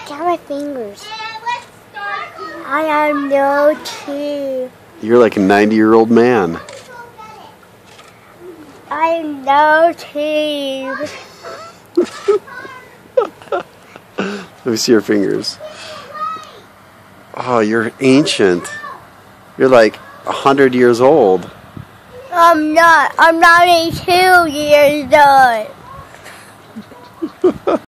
at my fingers. I am no tea. You're like a 90-year-old man. I am no tea. Let me see your fingers. Oh, you're ancient. You're like 100 years old. I'm not. I'm 92 years old.